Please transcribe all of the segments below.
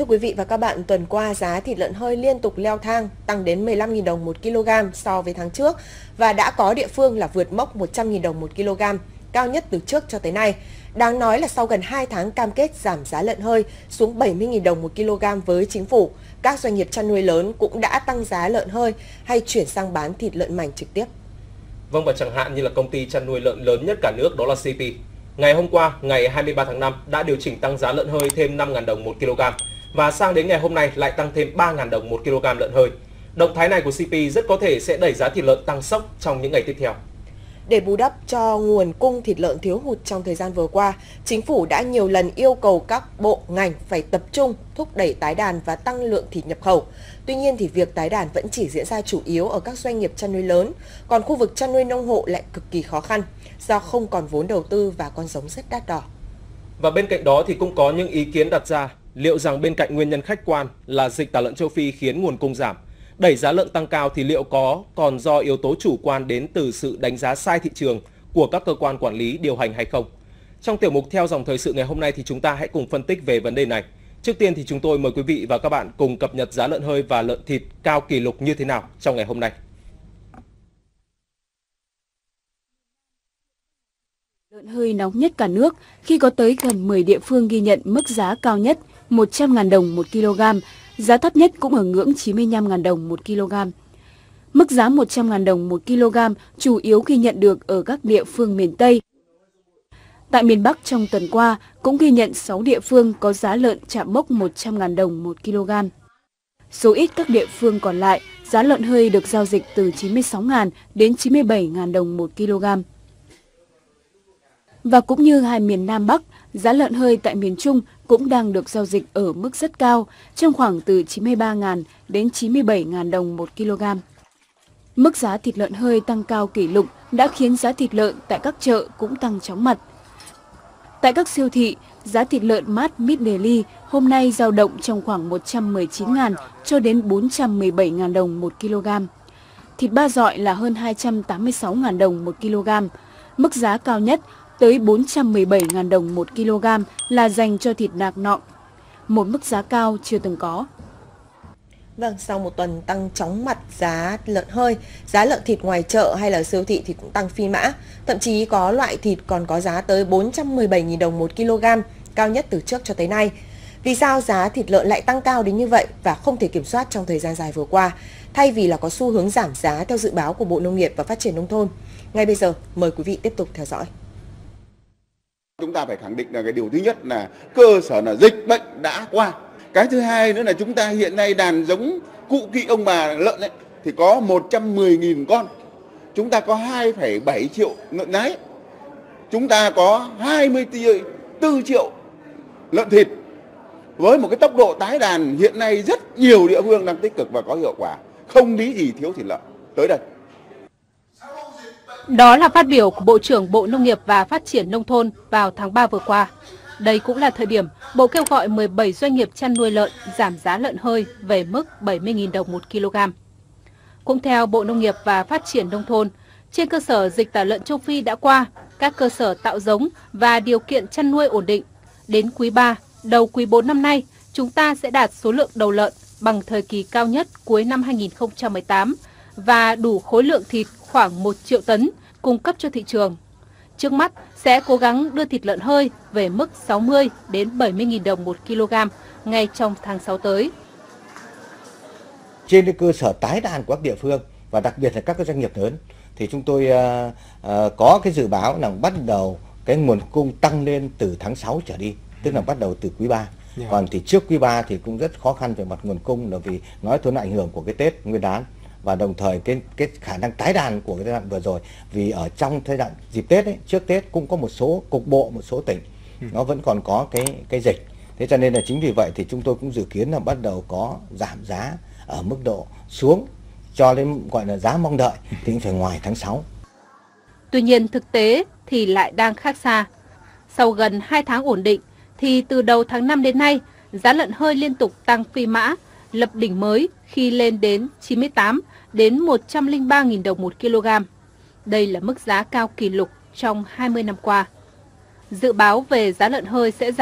quý vị và các bạn, tuần qua giá thịt lợn hơi liên tục leo thang, tăng đến 15.000 đồng một kg so với tháng trước và đã có địa phương là vượt mốc 100.000 đồng một kg, cao nhất từ trước cho tới nay. Đáng nói là sau gần 2 tháng cam kết giảm giá lợn hơi xuống 70.000 đồng một kg với chính phủ, các doanh nghiệp chăn nuôi lớn cũng đã tăng giá lợn hơi hay chuyển sang bán thịt lợn mảnh trực tiếp. Vâng, và chẳng hạn như là công ty chăn nuôi lợn lớn nhất cả nước đó là CP. Ngày hôm qua, ngày 23 tháng 5 đã điều chỉnh tăng giá lợn hơi thêm 5.000 đồng một kg và sang đến ngày hôm nay lại tăng thêm 3.000 đồng một kg lợn hơi. Động thái này của CP rất có thể sẽ đẩy giá thịt lợn tăng sốc trong những ngày tiếp theo. Để bù đắp cho nguồn cung thịt lợn thiếu hụt trong thời gian vừa qua, Chính phủ đã nhiều lần yêu cầu các bộ ngành phải tập trung thúc đẩy tái đàn và tăng lượng thịt nhập khẩu. Tuy nhiên thì việc tái đàn vẫn chỉ diễn ra chủ yếu ở các doanh nghiệp chăn nuôi lớn, còn khu vực chăn nuôi nông hộ lại cực kỳ khó khăn do không còn vốn đầu tư và con giống rất đắt đỏ. Và bên cạnh đó thì cũng có những ý kiến đặt ra, liệu rằng bên cạnh nguyên nhân khách quan là dịch tả lợn châu Phi khiến nguồn cung giảm, đẩy giá lợn tăng cao thì liệu có còn do yếu tố chủ quan đến từ sự đánh giá sai thị trường của các cơ quan quản lý điều hành hay không? Trong tiểu mục Theo dòng thời sự ngày hôm nay thì chúng ta hãy cùng phân tích về vấn đề này. Trước tiên thì chúng tôi mời quý vị và các bạn cùng cập nhật giá lợn hơi và lợn thịt cao kỷ lục như thế nào trong ngày hôm nay. Lợn hơi nóng nhất cả nước khi có tới gần 10 địa phương ghi nhận mức giá cao nhất 100.000 đồng một kg, giá thấp nhất cũng ở ngưỡng 95.000 đồng một kg. Mức giá 100.000 đồng một kg chủ yếu ghi nhận được ở các địa phương miền Tây. Tại miền Bắc trong tuần qua cũng ghi nhận 6 địa phương có giá lợn chạm mốc 100.000 đồng một kg. Số ít các địa phương còn lại, giá lợn hơi được giao dịch từ 96.000 đến 97.000 đồng một kg. Và cũng như hai miền Nam Bắc, giá lợn hơi tại miền Trung cũng đang được giao dịch ở mức rất cao, trong khoảng từ 93.000 đến 97.000 đồng một kg. Mức giá thịt lợn hơi tăng cao kỷ lục đã khiến giá thịt lợn tại các chợ cũng tăng chóng mặt. Tại các siêu thị, giá thịt lợn mát Mid Daily hôm nay dao động trong khoảng 119.000 cho đến 417.000 đồng một kg. Thịt ba dọi là hơn 286.000 đồng một kg. Mức giá cao nhất tới 417.000 đồng một kg là dành cho thịt nạc nọng, một mức giá cao chưa từng có. Vâng, sau một tuần tăng chóng mặt giá lợn hơi, giá lợn thịt ngoài chợ hay là siêu thị thì cũng tăng phi mã. Thậm chí có loại thịt còn có giá tới 417.000 đồng một kg, cao nhất từ trước cho tới nay. Vì sao giá thịt lợn lại tăng cao đến như vậy và không thể kiểm soát trong thời gian dài vừa qua, thay vì là có xu hướng giảm giá theo dự báo của Bộ Nông nghiệp và Phát triển Nông thôn? Ngay bây giờ, mời quý vị tiếp tục theo dõi. Chúng ta phải khẳng định là cái điều thứ nhất là cơ sở là dịch bệnh đã qua. Cái thứ hai nữa là chúng ta hiện nay đàn giống cụ kỵ ông bà lợn ấy, thì có 110.000 con. Chúng ta có 2,7 triệu lợn nái. Chúng ta có 24 triệu lợn thịt. Với một cái tốc độ tái đàn hiện nay rất nhiều địa phương đang tích cực và có hiệu quả. Không lý gì thiếu thịt lợn tới đây. Đó là phát biểu của Bộ trưởng Bộ Nông nghiệp và Phát triển Nông thôn vào tháng 3 vừa qua. Đây cũng là thời điểm Bộ kêu gọi 17 doanh nghiệp chăn nuôi lợn giảm giá lợn hơi về mức 70.000 đồng một kg. Cũng theo Bộ Nông nghiệp và Phát triển Nông thôn, trên cơ sở dịch tả lợn châu Phi đã qua, các cơ sở tạo giống và điều kiện chăn nuôi ổn định. Đến quý 3, đầu quý 4 năm nay, chúng ta sẽ đạt số lượng đầu lợn bằng thời kỳ cao nhất cuối năm 2018 và đủ khối lượng thịt khoảng 1 triệu tấn cung cấp cho thị trường. Trước mắt sẽ cố gắng đưa thịt lợn hơi về mức 60 đến 70.000 đồng một kg ngay trong tháng 6 tới. Trên cái cơ sở tái đàn của các địa phương và đặc biệt là các cái doanh nghiệp lớn thì chúng tôi có cái dự báo là bắt đầu cái nguồn cung tăng lên từ tháng 6 trở đi, tức là bắt đầu từ quý 3. Còn thì trước quý 3 thì cũng rất khó khăn về mặt nguồn cung, là vì nói thôi là ảnh hưởng của cái Tết Nguyên đán và đồng thời cái khả năng tái đàn của cái giai đoạn vừa rồi, vì ở trong thời đoạn dịp Tết ấy, trước Tết cũng có một số cục bộ, một số tỉnh nó vẫn còn có cái dịch. Thế cho nên là chính vì vậy thì chúng tôi cũng dự kiến là bắt đầu có giảm giá ở mức độ xuống cho đến gọi là giá mong đợi thì cũng phải ngoài tháng 6. Tuy nhiên thực tế thì lại đang khác xa. Sau gần 2 tháng ổn định thì từ đầu tháng 5 đến nay, giá lợn hơi liên tục tăng phi mã, lập đỉnh mới khi lên đến 98 đến 103.000 đồng một kg. Đây là mức giá cao kỷ lục trong 20 năm qua. Dự báo về giá lợn hơi sẽ giảm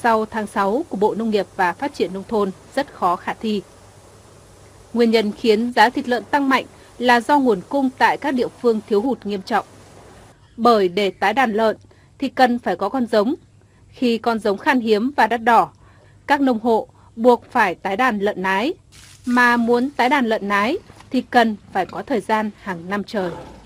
sau tháng 6 của Bộ Nông nghiệp và Phát triển Nông thôn rất khó khả thi. Nguyên nhân khiến giá thịt lợn tăng mạnh là do nguồn cung tại các địa phương thiếu hụt nghiêm trọng. Bởi để tái đàn lợn thì cần phải có con giống. Khi con giống khan hiếm và đắt đỏ, các nông hộ buộc phải tái đàn lợn nái. Mà muốn tái đàn lợn nái thì cần phải có thời gian hàng năm trời.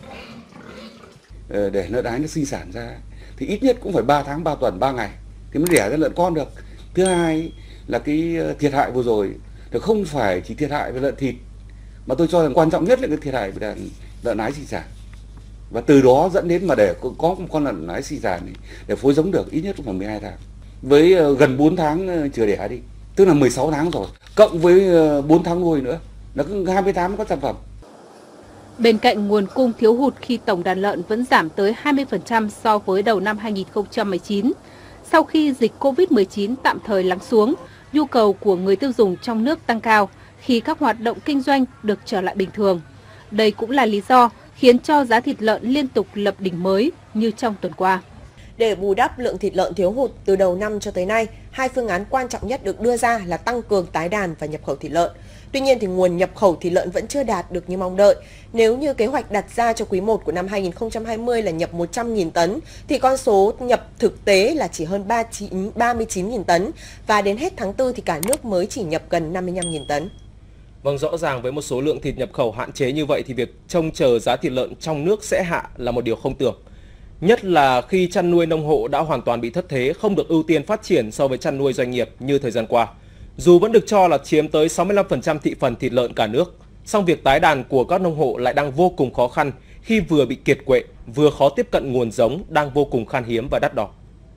Để lợn nái nó sinh sản ra thì ít nhất cũng phải 3 tháng, 3 tuần, 3 ngày thì mới đẻ ra lợn con được. Thứ hai là cái thiệt hại vừa rồi thì không phải chỉ thiệt hại về lợn thịt, mà tôi cho rằng quan trọng nhất là cái thiệt hại về lợn nái sinh sản. Và từ đó dẫn đến mà để có một con lợn nái sinh sản để phối giống được ít nhất cũng phải 12 tháng. Với gần 4 tháng chừa đẻ đi, tức là 16 tháng rồi, cộng với 4 tháng nuôi nữa, nó cứ 20 tháng mới có sản phẩm. Bên cạnh nguồn cung thiếu hụt khi tổng đàn lợn vẫn giảm tới 20% so với đầu năm 2019, sau khi dịch Covid-19 tạm thời lắng xuống, nhu cầu của người tiêu dùng trong nước tăng cao khi các hoạt động kinh doanh được trở lại bình thường. Đây cũng là lý do khiến cho giá thịt lợn liên tục lập đỉnh mới như trong tuần qua. Để bù đắp lượng thịt lợn thiếu hụt từ đầu năm cho tới nay, hai phương án quan trọng nhất được đưa ra là tăng cường tái đàn và nhập khẩu thịt lợn. Tuy nhiên thì nguồn nhập khẩu thịt lợn vẫn chưa đạt được như mong đợi. Nếu như kế hoạch đặt ra cho quý 1 của năm 2020 là nhập 100.000 tấn, thì con số nhập thực tế là chỉ hơn 39.000 tấn, và đến hết tháng 4 thì cả nước mới chỉ nhập gần 55.000 tấn. Vâng, rõ ràng với một số lượng thịt nhập khẩu hạn chế như vậy thì việc trông chờ giá thịt lợn trong nước sẽ hạ là một điều không tưởng. Nhất là khi chăn nuôi nông hộ đã hoàn toàn bị thất thế, không được ưu tiên phát triển so với chăn nuôi doanh nghiệp như thời gian qua. Dù vẫn được cho là chiếm tới 65% thị phần thịt lợn cả nước, song việc tái đàn của các nông hộ lại đang vô cùng khó khăn khi vừa bị kiệt quệ, vừa khó tiếp cận nguồn giống đang vô cùng khan hiếm và đắt đỏ.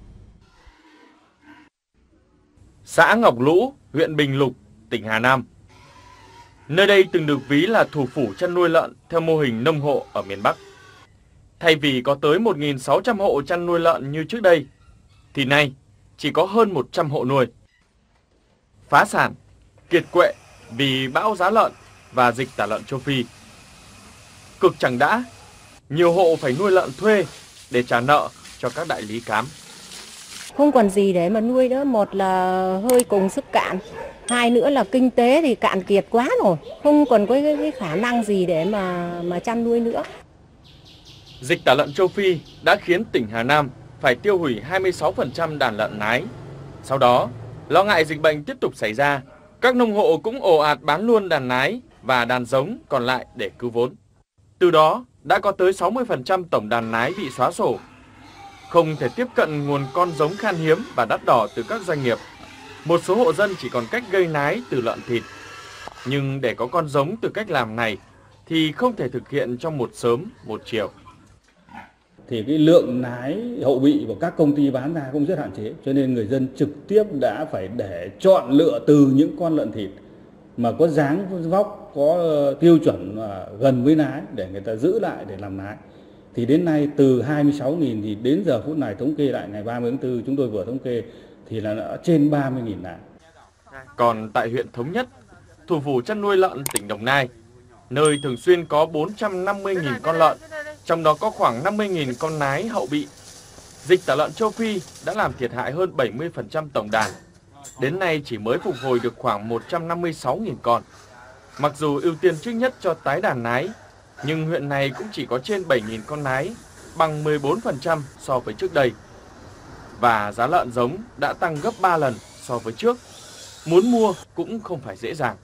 Xã Ngọc Lũ, huyện Bình Lục, tỉnh Hà Nam. Nơi đây từng được ví là thủ phủ chăn nuôi lợn theo mô hình nông hộ ở miền Bắc. Thay vì có tới 1.600 hộ chăn nuôi lợn như trước đây, thì nay chỉ có hơn 100 hộ nuôi. Phá sản, kiệt quệ vì bão giá lợn và dịch tả lợn châu Phi. Cực chẳng đã, nhiều hộ phải nuôi lợn thuê để trả nợ cho các đại lý cám. Không còn gì để mà nuôi nữa, một là hơi cùng sức cạn, hai nữa là kinh tế thì cạn kiệt quá rồi, không còn có cái khả năng gì để mà chăn nuôi nữa. Dịch tả lợn châu Phi đã khiến tỉnh Hà Nam phải tiêu hủy 26% đàn lợn nái. Sau đó, lo ngại dịch bệnh tiếp tục xảy ra, các nông hộ cũng ồ ạt bán luôn đàn nái và đàn giống còn lại để cứu vốn. Từ đó, đã có tới 60% tổng đàn nái bị xóa sổ. Không thể tiếp cận nguồn con giống khan hiếm và đắt đỏ từ các doanh nghiệp. Một số hộ dân chỉ còn cách gây nái từ lợn thịt. Nhưng để có con giống từ cách làm này thì không thể thực hiện trong một sớm, một chiều. Thì cái lượng nái hậu bị của các công ty bán ra cũng rất hạn chế, cho nên người dân trực tiếp đã phải để chọn lựa từ những con lợn thịt mà có dáng vóc, có tiêu chuẩn gần với nái để người ta giữ lại để làm nái. Thì đến nay từ 26.000 thì đến giờ phút này thống kê lại ngày 30 tháng 4 chúng tôi vừa thống kê thì là đã trên 30.000 nái. Còn tại huyện Thống Nhất, thủ phủ chăn nuôi lợn tỉnh Đồng Nai, nơi thường xuyên có 450.000 con lợn, trong đó có khoảng 50.000 con nái hậu bị. Dịch tả lợn châu Phi đã làm thiệt hại hơn 70% tổng đàn. Đến nay chỉ mới phục hồi được khoảng 156.000 con. Mặc dù ưu tiên trước nhất cho tái đàn nái, nhưng huyện này cũng chỉ có trên 7.000 con nái, bằng 14% so với trước đây. Và giá lợn giống đã tăng gấp 3 lần so với trước. Muốn mua cũng không phải dễ dàng.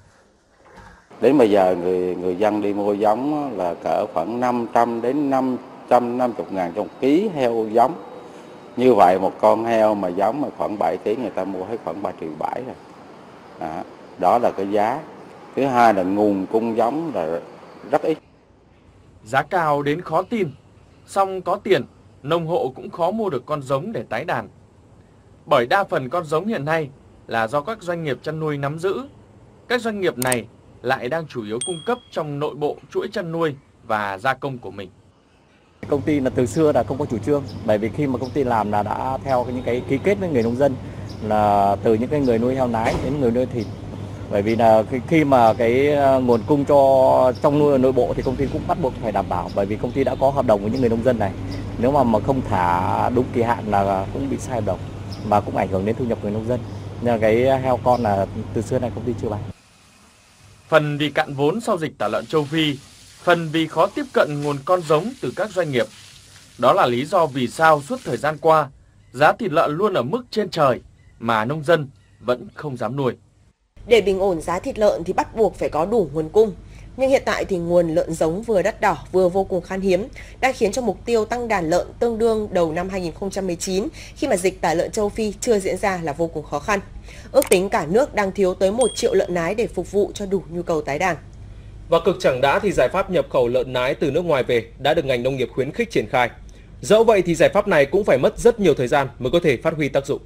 Đến bây giờ người dân đi mua giống là cỡ khoảng 500 đến 550 ngàn trong ký heo giống. Như vậy một con heo mà giống mà khoảng 7 kg người ta mua hết khoảng 3,7 triệu rồi. Đó là cái giá. Thứ hai là nguồn cung giống là rất ít. Giá cao đến khó tin, song có tiền, nông hộ cũng khó mua được con giống để tái đàn. Bởi đa phần con giống hiện nay là do các doanh nghiệp chăn nuôi nắm giữ. Các doanh nghiệp này lại đang chủ yếu cung cấp trong nội bộ chuỗi chăn nuôi và gia công của mình. Công ty là từ xưa là không có chủ trương, bởi vì khi mà công ty làm là đã theo những cái ký kết với người nông dân, là từ những cái người nuôi heo nái đến người nuôi thịt. Bởi vì là khi mà cái nguồn cung cho trong nuôi nội bộ thì công ty cũng bắt buộc phải đảm bảo, bởi vì công ty đã có hợp đồng với những người nông dân này. Nếu mà không thả đúng kỳ hạn là cũng bị sai hợp đồng. mà cũng ảnh hưởng đến thu nhập người nông dân. Nên là cái heo con là từ xưa này công ty chưa bán. Phần vì cạn vốn sau dịch tả lợn châu Phi, phần vì khó tiếp cận nguồn con giống từ các doanh nghiệp. Đó là lý do vì sao suốt thời gian qua, giá thịt lợn luôn ở mức trên trời mà nông dân vẫn không dám nuôi. Để bình ổn giá thịt lợn thì bắt buộc phải có đủ nguồn cung. Nhưng hiện tại thì nguồn lợn giống vừa đắt đỏ vừa vô cùng khan hiếm, đang khiến cho mục tiêu tăng đàn lợn tương đương đầu năm 2019 khi mà dịch tả lợn châu Phi chưa diễn ra là vô cùng khó khăn. Ước tính cả nước đang thiếu tới 1 triệu lợn nái để phục vụ cho đủ nhu cầu tái đàn. Và cực chẳng đã thì giải pháp nhập khẩu lợn nái từ nước ngoài về đã được ngành nông nghiệp khuyến khích triển khai. Dẫu vậy thì giải pháp này cũng phải mất rất nhiều thời gian mới có thể phát huy tác dụng.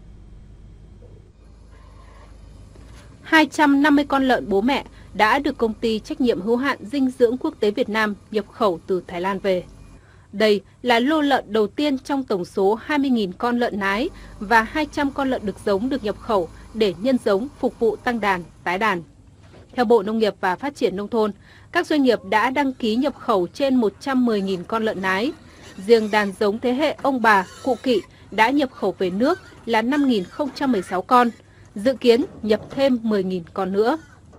250 con lợn bố mẹ đã được công ty trách nhiệm hữu hạn dinh dưỡng quốc tế Việt Nam nhập khẩu từ Thái Lan về. Đây là lô lợn đầu tiên trong tổng số 20.000 con lợn nái và 200 con lợn đực giống được nhập khẩu để nhân giống phục vụ tăng đàn, tái đàn. Theo Bộ Nông nghiệp và Phát triển Nông thôn, các doanh nghiệp đã đăng ký nhập khẩu trên 110.000 con lợn nái. Riêng đàn giống thế hệ ông bà, cụ kỵ đã nhập khẩu về nước là 5.016 con, dự kiến nhập thêm 10.000 con nữa.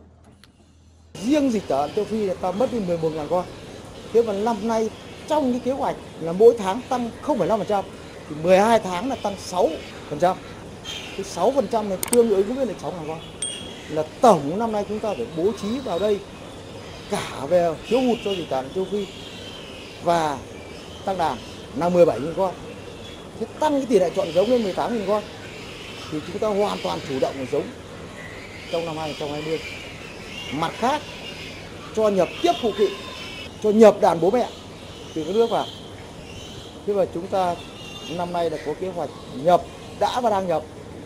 Riêng dịch tả lợn châu Phi ta mất đi 11.000 con. Thế mà năm nay trong cái kế hoạch là mỗi tháng tăng 0,5%, thì 12 tháng là tăng 6%. Cái 6% này tương ứng với lại 6.000 con. Là tổng năm nay chúng ta phải bố trí vào đây cả về thiếu hụt cho dịch tả lợn châu Phi và tăng đàn là 17.000 con. Thế tăng cái tỷ lệ chọn giống lên 18.000 con thì chúng ta hoàn toàn chủ động về giống trong năm 2020. Mặt khác, cho nhập tiếp phụ kỵ, cho nhập đàn bố mẹ từ các nước vào. Thế mà chúng ta năm nay là có kế hoạch nhập đã và đang nhập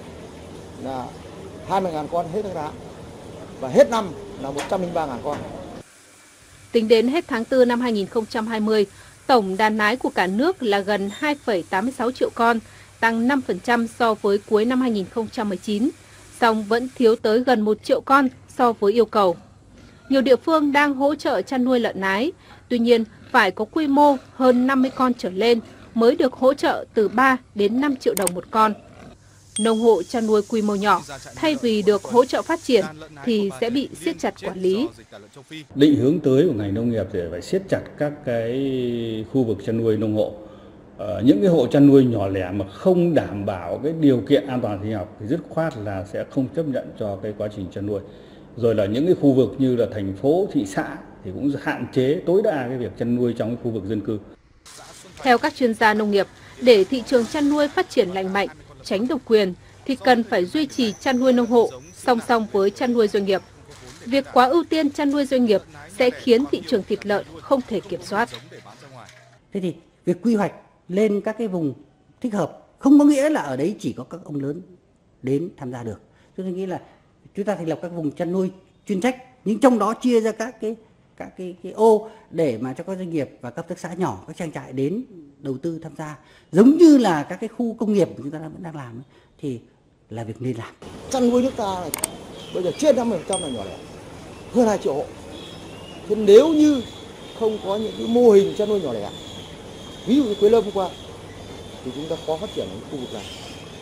là 20.000 con hết tháng và hết năm là 103.000 con. Tính đến hết tháng 4 năm 2020, tổng đàn nái của cả nước là gần 2,86 triệu con, tăng 5% so với cuối năm 2019, song vẫn thiếu tới gần 1 triệu con so với yêu cầu. Nhiều địa phương đang hỗ trợ chăn nuôi lợn nái, tuy nhiên phải có quy mô hơn 50 con trở lên mới được hỗ trợ từ 3 đến 5 triệu đồng một con. Nông hộ chăn nuôi quy mô nhỏ, thay vì được hỗ trợ phát triển thì sẽ bị siết chặt quản lý. Định hướng tới của ngành nông nghiệp thì phải siết chặt các cái khu vực chăn nuôi nông hộ. Những cái hộ chăn nuôi nhỏ lẻ mà không đảm bảo cái điều kiện an toàn sinh học thì dứt khoát là sẽ không chấp nhận cho cái quá trình chăn nuôi. Rồi là những cái khu vực như là thành phố, thị xã thì cũng hạn chế tối đa cái việc chăn nuôi trong cái khu vực dân cư. Theo các chuyên gia nông nghiệp, để thị trường chăn nuôi phát triển lành mạnh, tránh độc quyền thì cần phải duy trì chăn nuôi nông hộ song song với chăn nuôi doanh nghiệp. Việc quá ưu tiên chăn nuôi doanh nghiệp sẽ khiến thị trường thịt lợn không thể kiểm soát. Thế thì việc quy hoạch lên các cái vùng thích hợp không có nghĩa là ở đấy chỉ có các ông lớn đến tham gia được. Tôi nghĩ là chúng ta thành lập các vùng chăn nuôi chuyên trách, nhưng trong đó chia ra các cái ô để mà cho các doanh nghiệp và các hợp tác xã nhỏ, các trang trại đến đầu tư tham gia, giống như là các cái khu công nghiệp của chúng ta vẫn đang làm ấy, thì là việc nên làm. Chăn nuôi nước ta này, bây giờ trên 50% là nhỏ lẻ, hơn 2 triệu hộ. Thế nếu như không có những cái mô hình chăn nuôi nhỏ lẻ, ví dụ như Quế Lâm hôm qua, thì chúng ta khó phát triển ở khu vực này.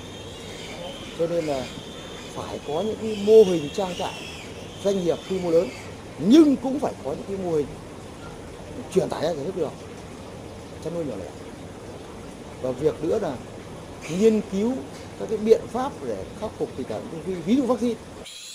Cho nên là phải có những cái mô hình trang trại doanh nghiệp quy mô lớn, nhưng cũng phải có những cái mô hình truyền tải ra sản xuất được chăn nuôi nhỏ lẻ. Và việc nữa là nghiên cứu các cái biện pháp để khắc phục dịch tả lợn châu Phi, ví dụ vaccine.